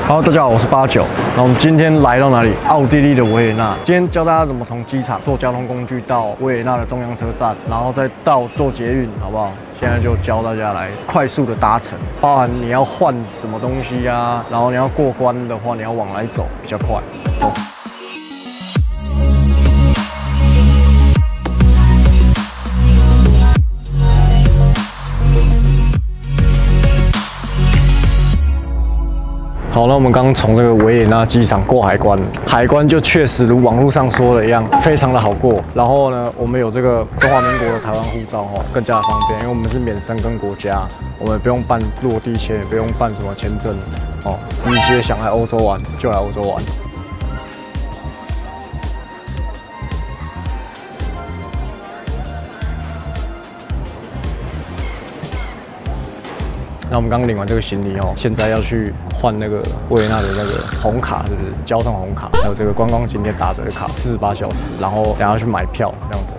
Hello， 大家好，我是89。那我们今天来到哪里？奥地利的维也纳。今天教大家怎么从机场坐交通工具到维也纳的中央车站，然后再到坐捷运，好不好？现在就教大家来快速的搭乘，包含你要换什么东西啊，然后你要过关的话，你要往来走比较快。走。好，那我们刚刚从这个维也纳机场过海关，海关就确实如网络上说的一样，非常的好过。然后呢，我们有这个中华民国的台湾护照哦，更加的方便，因为我们是免申根国家，我们不用办落地签，也不用办什么签证哦，直接想来欧洲玩就来欧洲玩。那我们刚领完这个行李哦，现在要去换那个维也纳的那个红卡，是不是？交通红卡，还有这个观光景点打折卡，48小时，然后等下去买票这样子。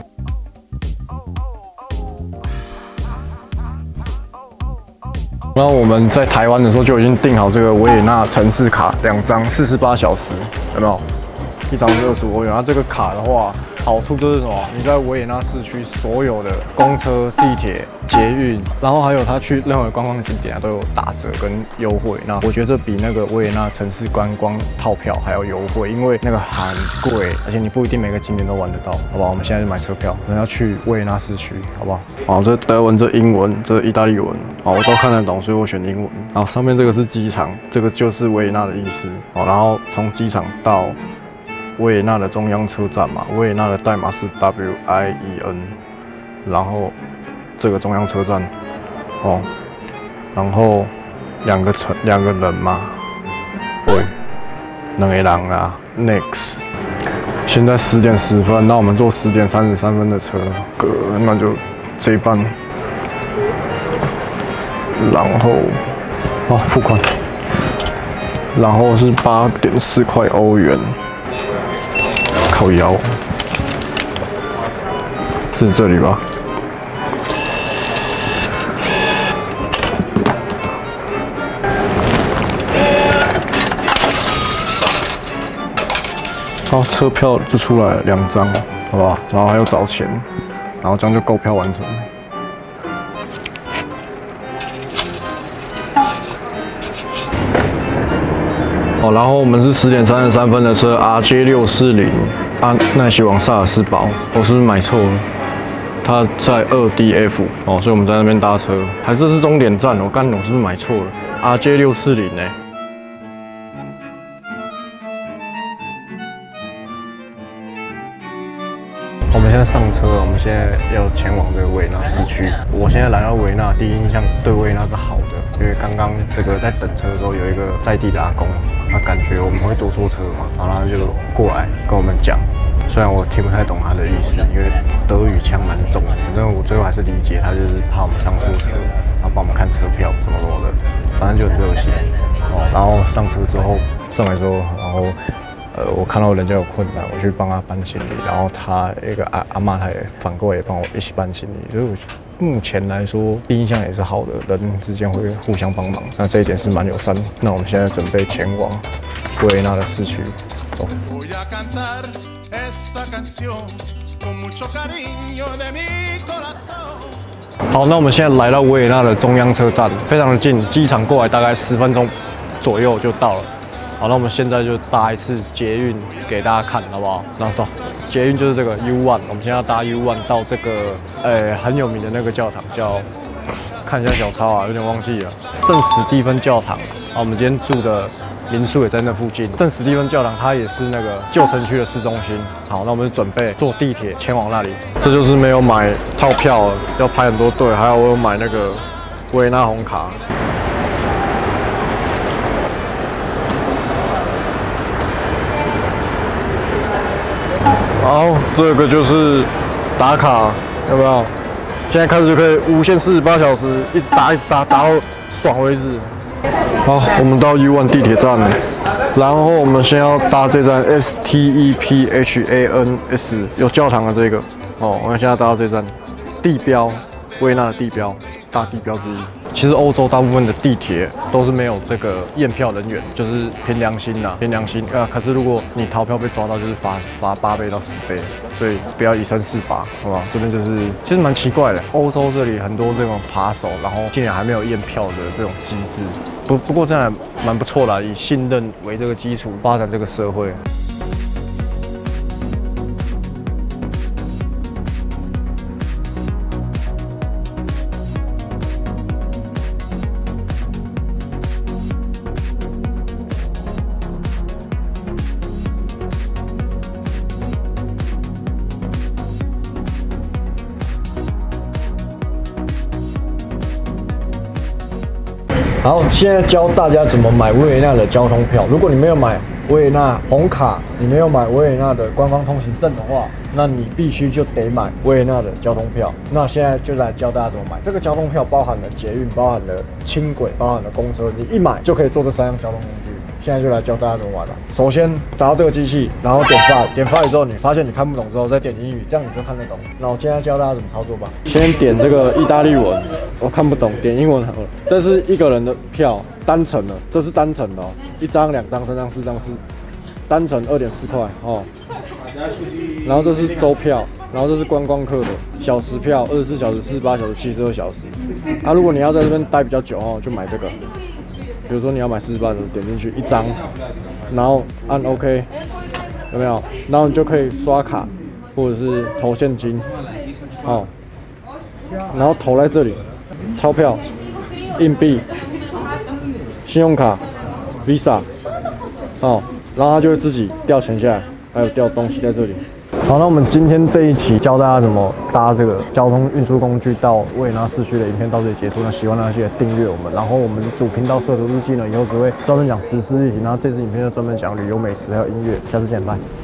然后我们在台湾的时候就已经订好这个维也纳城市卡2张，48小时，有没有？一张是25欧元。然后这个卡的话，好处就是什么？你在维也纳市区所有的公车、地铁、捷运，然后还有他去任何观光景点啊，都有打折跟优惠。那我觉得这比那个维也纳城市观光套票还要优惠，因为那个很贵，而且你不一定每个景点都玩得到，好不好？我们现在就买车票，可能要去维也纳市区，好不好？好，这德文、这英文、这意大利文，好，我都看得懂，所以我选英文。然后上面这个是机场，这个就是维也纳的意思。好，然后从机场到维也纳的中央车站嘛，维也纳的代码是 WIEN， 然后这个中央车站，哦，然后两个人嘛，喂，2个人啦 ，next， 现在10点10分，那我们坐10点33分的车，那就这一班，然后，哦，付款，然后是8.4块欧元。靠腰，是这里吧？好，车票就出来了2张，好不好？然后还有找钱，然后这样就购票完成。哦，然后我们是10点33分的车 RJ640，奈希往萨尔斯堡，我是不是买错了？它在2DF 哦，所以我们在那边搭车，还是这是终点站？我是不是买错了 ？RJ640呢？我们现在上车，我们现在要前往这个维也纳市区。我现在来到维也纳，第一印象对维也纳是好的，因为刚刚这个在等车的时候有一个在地的阿公，他感觉我们会坐错车嘛，然后他就过来跟我们讲，虽然我听不太懂他的意思，因为德语腔蛮重的，反正我最后还是理解他就是怕我们上错车，然后帮我们看车票什么的，反正就很热心哦。然后上车之后上来之后，然后。我看到人家有困难，我去帮他搬行李，然后他一个阿嬷，她也反过来也帮我一起搬行李，所以我目前来说第一印象也是好的，人之间会互相帮忙，那这一点是蛮友善的。那我们现在准备前往维也纳的市区，走。好，那我们现在来到维也纳的中央车站，非常的近，机场过来大概10分钟左右就到了。好，那我们现在就搭一次捷运给大家看，好不好？那走，捷运就是这个 U1， 我们现在要搭 U1 到这个很有名的那个教堂，叫看一下小抄啊，有点忘记了，圣史蒂芬教堂。啊，我们今天住的民宿也在那附近。圣史蒂芬教堂它也是那个旧城区的市中心。好，那我们就准备坐地铁前往那里。这就是没有买套票，要排很多队，还有我有买那个维也纳红卡。好，这个就是打卡，有没有？现在开始就可以无限48小时，一直打，打到爽为止。好，我们到 U1 地铁站了，然后我们先要搭这站 STEPHANS， 有教堂的这个。哦，我们现在搭到这站，地标，维也纳的地标，大地标之一。 其实欧洲大部分的地铁都是没有这个验票人员，就是凭良心呐，凭良心啊。可是如果你逃票被抓到，就是罚8倍到10倍，所以不要以身试法，好不好？这边就是其实蛮奇怪的，欧洲这里很多这种扒手，然后竟然还没有验票的这种机制。不过这样蛮不错的，以信任为这个基础发展这个社会。好，现在教大家怎么买维也纳的交通票。如果你没有买维也纳红卡，你没有买维也纳的官方通行证的话，那你必须就得买维也纳的交通票。那现在就来教大家怎么买。这个交通票包含了捷运，包含了轻轨，包含了公车，你一买就可以坐这3样交通工具。现在就来教大家怎么玩了。首先打到这个机器，然后点 File， 点 File 之后，你发现你看不懂之后，再点英语，这样你就看得懂。那我现在教大家怎么操作吧。先点这个意大利文，我看不懂，点英文好了。这是一个人的票，单程的，这是单程的哦，1张、2张、3张、4张是单程2.4块哦。然后这是周票，然后这是观光客的小时票，24小时、48小时、72小时。啊，如果你要在这边待比较久哦，就买这个。比如说你要买48小时，点进去1张，然后按 OK， 有没有？然后你就可以刷卡或者是投现金，哦，然后投在这里，钞票、硬币、信用卡、Visa， 哦，然后它就会自己掉钱下来，还有掉东西在这里。好，那我们今天这一期教大家怎么搭这个交通运输工具到维也纳市区的影片到这里结束。那喜欢的记得订阅我们，然后我们主频道摄图日记呢，以后只会专门讲时事议题，然后这支影片就专门讲旅游美食还有音乐。下次见，拜。